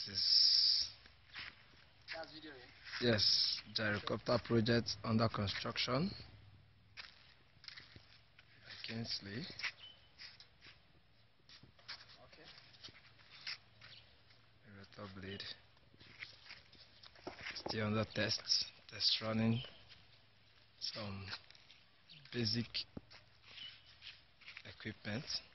This is That's video, eh? yes, gyrocopter project under construction by Kingsley. Okay. Rotor blade still under test running. Some basic equipment.